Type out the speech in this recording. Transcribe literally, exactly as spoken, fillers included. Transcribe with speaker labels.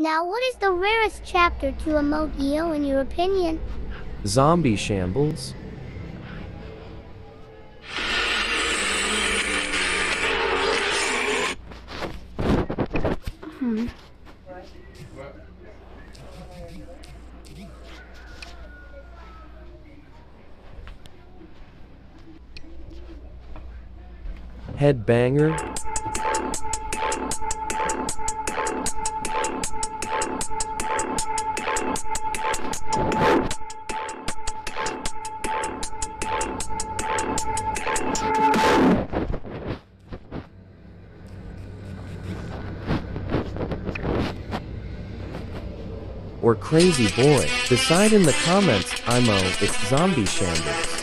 Speaker 1: Now what is the rarest chapter to emote E O in your opinion?
Speaker 2: Zombie Shambles.
Speaker 1: Hmm.
Speaker 2: Headbanger. Or Crazyboy. Decide in the comments. I M O, it's Zombie Shambles.